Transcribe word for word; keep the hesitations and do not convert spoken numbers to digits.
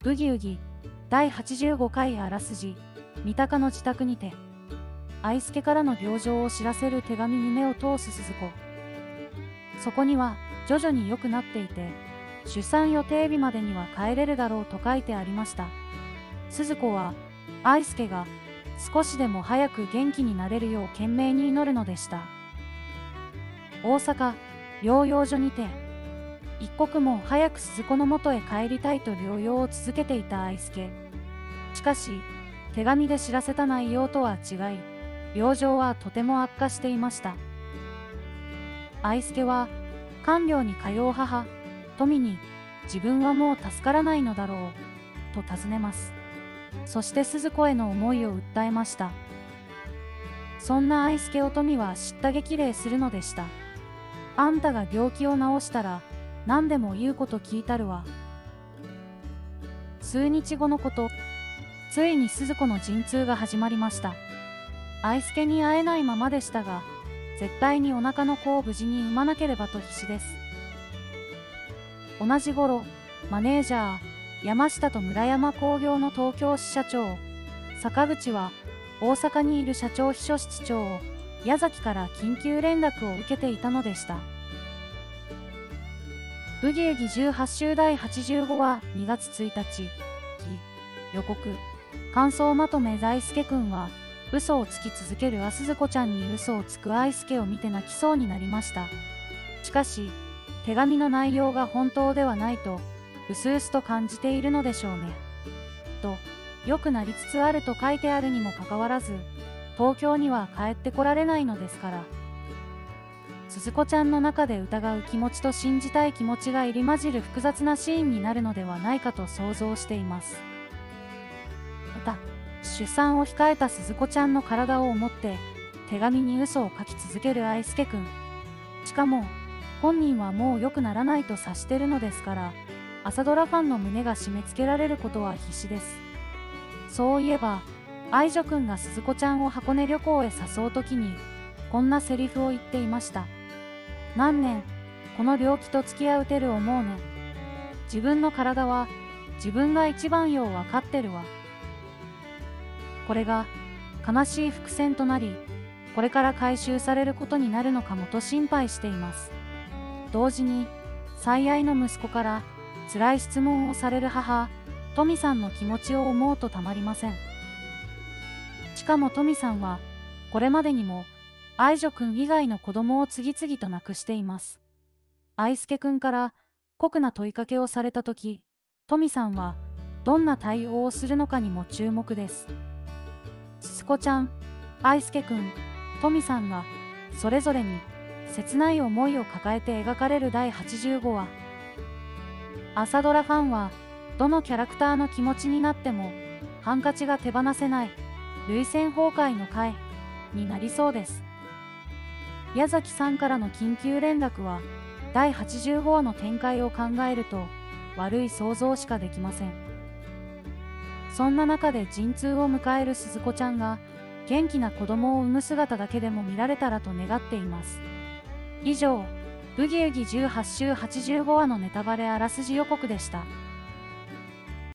ブギウギだいはちじゅうごかいあらすじ。三鷹の自宅にて愛助からの病状を知らせる手紙に目を通す鈴子。そこには徐々に良くなっていて、出産予定日までには帰れるだろうと書いてありました。鈴子は愛助が少しでも早く元気になれるよう懸命に祈るのでした。大阪療養所にて一刻も早く鈴子の元へ帰りたいと療養を続けていた愛助。しかし手紙で知らせた内容とは違い、病状はとても悪化していました。愛助は看病に通う母富に自分はもう助からないのだろうと尋ねます。そして鈴子への思いを訴えました。そんな愛助を富は叱咤激励するのでした。あんたが病気を治したら何でも言うこと聞いたるわ。数日後のこと、ついに鈴子の陣痛が始まりました。愛助に会えないままでしたが、絶対にお腹の子を無事に産まなければと必死です。同じ頃、マネージャー山下と村山工業の東京支社長坂口は大阪にいる社長秘書室長矢崎から緊急連絡を受けていたのでした。ブギウギじゅうはち週だいはちじゅうごわにがつついたち。予告感想まとめ。大輔くんは嘘をつき続ける鈴子ちゃんに嘘をつく愛助を見て泣きそうになりました。しかし手紙の内容が本当ではないとうすうすと感じているのでしょうね。と良くなりつつあると書いてあるにもかかわらず、東京には帰ってこられないのですから。鈴子ちゃんの中で疑う気持ちと信じたい気持ちが入り混じる複雑なシーンになるのではないかと想像しています。また出産を控えた鈴子ちゃんの体を思って手紙に嘘を書き続ける愛助くん。しかも本人はもう良くならないと察してるのですから、朝ドラファンの胸が締め付けられることは必至です。そういえば愛女くんが鈴子ちゃんを箱根旅行へ誘う時にこんなセリフを言っていました。何年この病気と付き合うてる思うねん。自分の体は自分が一番よう分かってるわ。これが悲しい伏線となり、これから回収されることになるのかもと心配しています。同時に最愛の息子から辛い質問をされる母富さんの気持ちを思うとたまりません。しかも富さんはこれまでにも愛女くん以外の子供を次々と亡くしています。愛助くんから酷な問いかけをされたとき、富さんはどんな対応をするのかにも注目です。鈴子ちゃん、愛助くん、富さんがそれぞれに切ない思いを抱えて描かれるだいはちじゅうごわ。朝ドラファンはどのキャラクターの気持ちになってもハンカチが手放せない涙腺崩壊の回になりそうです。矢崎さんからの緊急連絡はだいはちじゅうごわの展開を考えると悪い想像しかできません。そんな中で陣痛を迎える鈴子ちゃんが元気な子供を産む姿だけでも見られたらと願っています。以上、ブギウギじゅうはち週はちじゅうごわのネタバレあらすじ予告でした。